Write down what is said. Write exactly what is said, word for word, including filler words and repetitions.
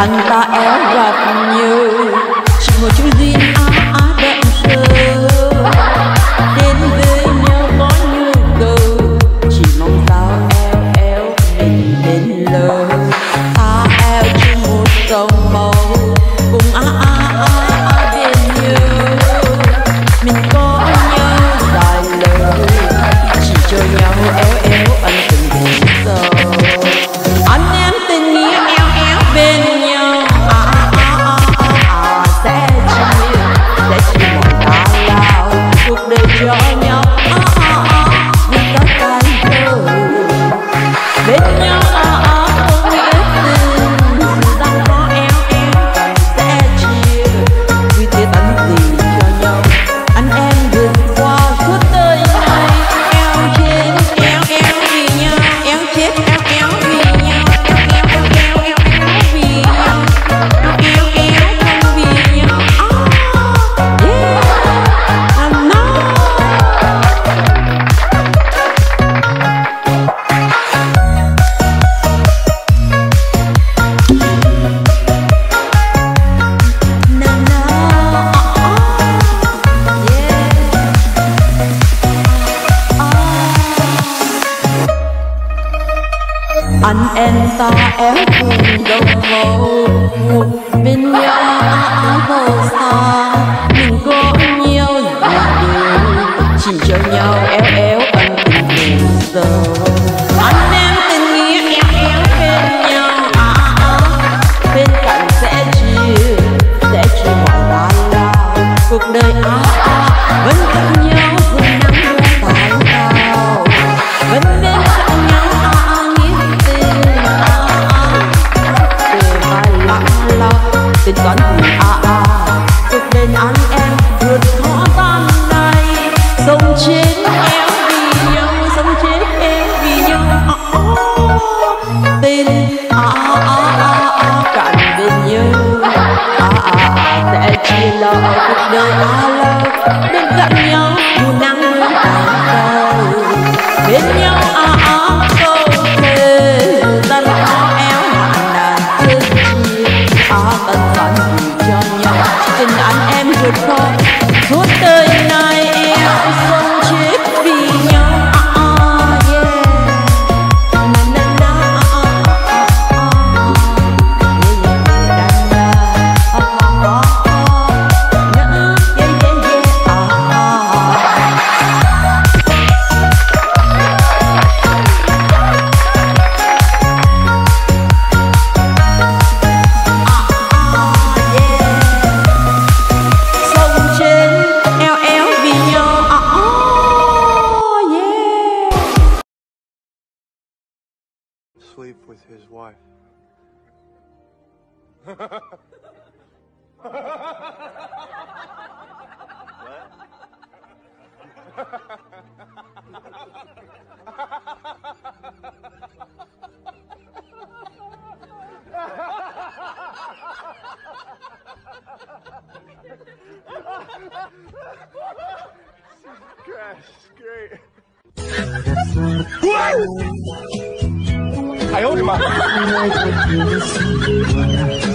anh ta éo gặp như chỉ một chữ duyên á á đậm sơ đến với nhau có nhu cầu chỉ mong sao eo eo mình đến lời ta eo chỉ một dòng màu cùng á á á á bên nhau mình có nhau dài lời chỉ cho nhau éo éo anh từng buồn sầu anh em tình nghĩa éo éo bên nhau à à à à à sẽ chia sẽ chia một ta lao cuộc đời cho nhau à à à vì có cái đời bên nhau à à không nghĩa tình rằng có éo éo sẽ chia vì thế tận gì cho nhau anh em vượt qua suốt đời này éo trên éo éo vì nhau éo chết éo éo vì nhau éo éo éo éo éo vì nhau éo éo không vì nhau ah yeah I know na na anh em ta éo cùng đồng màu bên nhau á á màu xa mình có nhiều gì chỉ cho nhau éo éo ân tình buồn sầu anh em tình nghĩa éo éo bên nhau á á bên cạnh sẽ chia sẽ chia mọi ta lao cuộc đời á á vẫn gặp nhau dù nắng mưa tại sao vẫn bên cạnh nhau á á nghĩa tình á á từ mai lặng lặng tình toán cùng á á cuộc bên anh em vượt khó tan này sống chết éo vì nhau sống chết éo vì nhau á á tình á á á á cạn bên nhau á á sẽ chia lỡ cuộc đời á lỡ bên cạnh nhau dù nắng mưa tại sao bên nhau á á không thể tan khó éo hàng đàn thương chia á tận tận vì cho nhau tình anh em vượt khó suốt đời này éo sống chết vì nhau á á yeah na na na á á á yeah yeah na na á á á na yeah yeah yeah á sống trên éo éo vì nhau à, oh, yeah. Sleep with his wife. Gosh, great. 哎呦我的妈！